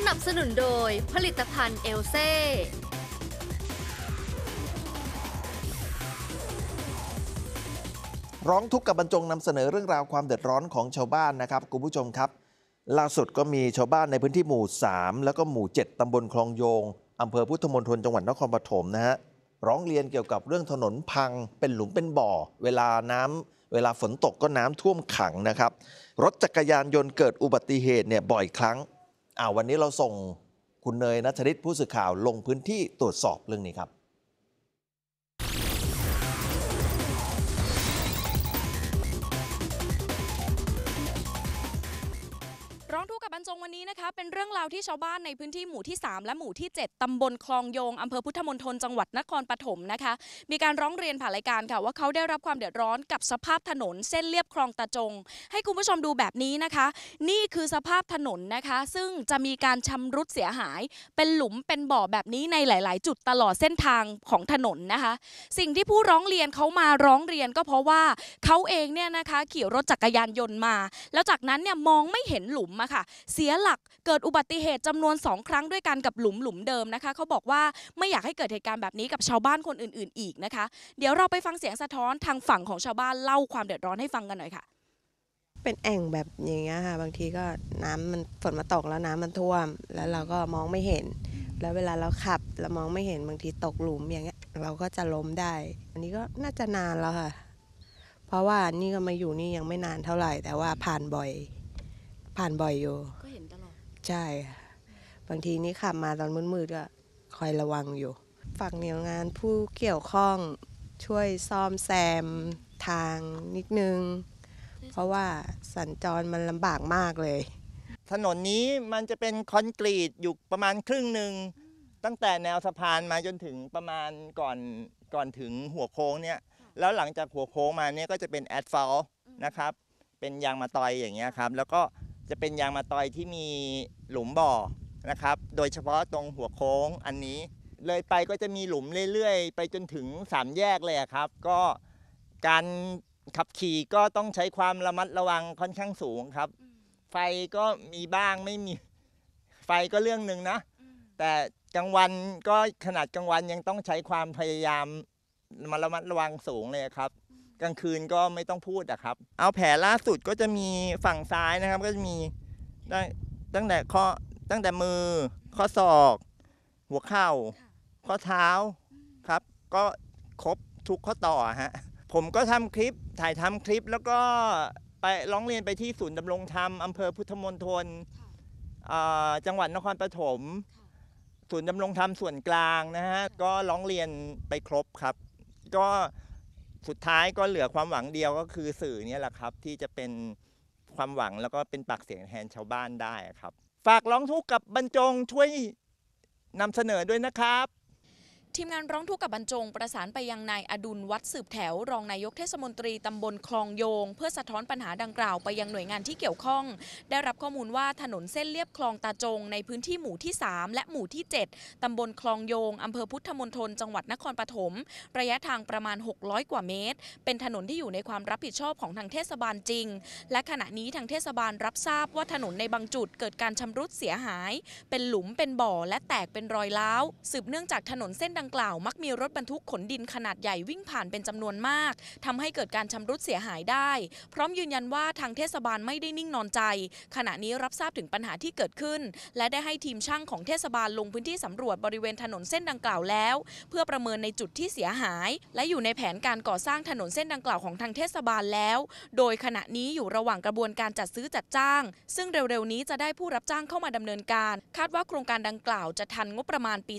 นับสนุนโดยผลิตภัณฑ์เอลเซ่ร้องทุกข์กับบรรจงนำเสนอเรื่องราวความเดือดร้อนของชาวบ้านนะครับคุณผู้ชมครับล่าสุดก็มีชาวบ้านในพื้นที่หมู่ 3 แล้วก็หมู่ 7 ตำบลคลองโยงอำเภอพุทธมณฑลจังหวัดนครปฐมนะฮะร้องเรียนเกี่ยวกับเรื่องถนนพังเป็นหลุมเป็นบ่อเวลาฝนตกก็น้ำท่วมขังนะครับรถจักรยานยนต์เกิดอุบัติเหตุเนี่ยบ่อยครั้งวันนี้เราส่งคุณเนยณัฐฤทธิ์ผู้สื่อข่าวลงพื้นที่ตรวจสอบเรื่องนี้ครับร้องทุกข์กับบรรจงวันนี้นะคะเป็นเรื่องราวที่ชาวบ้านในพื้นที่หมู่ที่3และหมู่ที่7ตำบลคลองโยงอำเภอพุทธมณฑลจังหวัดนครปฐมนะคะมีการร้องเรียนผ่านรายการค่ะว่าเขาได้รับความเดือดร้อนกับสภาพถนนเส้นเลียบคลองตาจงให้คุณผู้ชมดูแบบนี้นะคะนี่คือสภาพถนนนะคะซึ่งจะมีการชำรุดเสียหายเป็นหลุมเป็นบ่อแบบนี้ในหลายๆจุดตลอดเส้นทางของถนนนะคะสิ่งที่ผู้ร้องเรียนเขามาร้องเรียนก็เพราะว่าเขาเองเนี่ยนะคะขี่รถจักรยานยนต์มาแล้วจากนั้นเนี่ยมองไม่เห็นหลุมอะค่ะเสียหลักเกิดอุบัติเหตุจำนวน2ครั้งด้วยกันกับหลุมเดิมนะคะเขาบอกว่าไม่อยากให้เกิดเหตุการณ์แบบนี้กับชาวบ้านคนอื่นๆอีกนะคะเดี๋ยวเราไปฟังเสียงสะท้อนทางฝั่งของชาวบ้านเล่าความเดือดร้อนให้ฟังกันหน่อยค่ะเป็นแอ่งแบบอย่างเงี้ยค่ะบางทีก็น้ำมันฝนมาตกแล้วน้ำมันท่วมแล้วเราก็มองไม่เห็นแล้วเวลาเราขับเรามองไม่เห็นบางทีตกหลุมอย่างเงี้ยเราก็จะล้มได้อันนี้ก็น่าจะนานแล้วค่ะเพราะว่านี่ก็มาอยู่นี่ยังไม่นานเท่าไหร่แต่ว่าผ่านบ่อยอยู่ก็เห็นตลอดใช่บางทีนี่ขับมาตอนมืดๆก็คอยระวังอยู่ฝากหน่วยงานผู้เกี่ยวข้องช่วยซ่อมแซมทางนิดนึงเพราะว่าสัญจรมันลำบากมากเลยถนนนี้มันจะเป็นคอนกรีตอยู่ประมาณครึ่งหนึ่งตั้งแต่แนวสะพานมาจนถึงประมาณก่อนถึงหัวโค้งเนี่ยแล้วหลังจากหัวโค้งมาเนี่ยก็จะเป็นแอสฟัลต์นะครับเป็นยางมะตอยอย่างเงี้ยครับแล้วก็จะเป็นยางมะตอยที่มีหลุมบ่อนะครับโดยเฉพาะตรงหัวโค้งอันนี้เลยไปก็จะมีหลุมเรื่อยๆไปจนถึง3แยกเลยครับก็การขับขี่ก็ต้องใช้ความระมัดระวังค่อนข้างสูงครับไฟก็มีบ้างไม่มีไฟก็เรื่องนึงนะแต่กลางวันก็ขนาดกลางวันยังต้องใช้ความพยายามมาระมัดระวังสูงเลยครับกลางคืนก็ไม่ต้องพูดอะครับเอาแผลล่าสุดก็จะมีฝั่งซ้ายนะครับก็จะมีตั้งแต่มือข้อศอกหัวเข่าข้อเท้าครับก็ครบทุกข้อต่อฮะผมก็ถ่ายทำคลิปแล้วก็ไปร้องเรียนไปที่ศูนย์ดำรงธรรมอำเภอพุทธมณฑลจังหวัดนครปฐมศูนย์ดำรงธรรมส่วนกลางนะฮะก็ร้องเรียนไปครบครับก็สุดท้ายก็เหลือความหวังเดียวก็คือสื่อเนี่ยแหละครับที่จะเป็นความหวังแล้วก็เป็นปากเสียงแทนชาวบ้านได้ครับฝากร้องทุกข์กับบรรจงช่วยนำเสนอด้วยนะครับทีมงานร้องทุกข์กับบรรจงประสานไปยังนายอดุลวัดสืบแถวรองนายกเทศมนตรีตำบลคลองโยงเพื่อสะท้อนปัญหาดังกล่าวไปยังหน่วยงานที่เกี่ยวข้องได้รับข้อมูลว่าถนนเส้นเลียบคลองตาจงในพื้นที่หมู่ที่3และหมู่ที่7ตำบลคลองโยงอำเภอพุทธมณฑลจังหวัดนครปฐมระยะทางประมาณ600กว่าเมตรเป็นถนนที่อยู่ในความรับผิดชอบของทางเทศบาลจริงและขณะนี้ทางเทศบาลรับทราบว่าถนนในบางจุดเกิดการชำรุดเสียหายเป็นหลุมเป็นบ่อและแตกเป็นรอยร้าวสืบเนื่องจากถนนเส้นดังกล่าวมักมีรถบรรทุกขนดินขนาดใหญ่วิ่งผ่านเป็นจำนวนมากทำให้เกิดการชำรุดเสียหายได้พร้อมยืนยันว่าทางเทศบาลไม่ได้นิ่งนอนใจขณะนี้รับทราบถึงปัญหาที่เกิดขึ้นและได้ให้ทีมช่างของเทศบาลลงพื้นที่สำรวจบริเวณถนนเส้นดังกล่าวแล้วเพื่อประเมินในจุดที่เสียหายและอยู่ในแผนการก่อสร้างถนนเส้นดังกล่าวของทางเทศบาลแล้วโดยขณะนี้อยู่ระหว่างกระบวนการจัดซื้อจัดจ้างซึ่งเร็วๆนี้จะได้ผู้รับจ้างเข้ามาดำเนินการคาดว่าโครงการดังกล่าวจะทันงบประมาณปี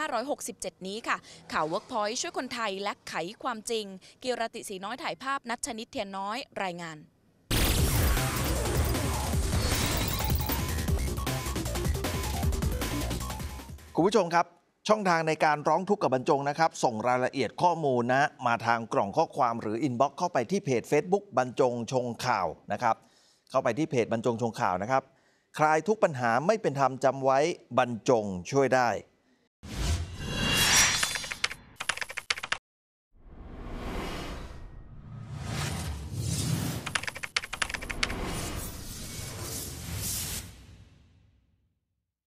2567 นี้ค่ะข่าว Workpoint ช่วยคนไทยและไขความจริงกิรติศรีน้อยถ่ายภาพนัชชนิดเทียนน้อยรายงานคุณผู้ชมครับช่องทางในการร้องทุกข์กับบรรจงนะครับส่งรายละเอียดข้อมูลนะมาทางกล่องข้อความหรืออินบ็อกซ์เข้าไปที่เพจ Facebook บรรจงชงข่าวนะครับเข้าไปที่เพจบรรจงชงข่าวนะครับคลายทุกปัญหาไม่เป็นธรรมจำไว้บรรจงช่วยได้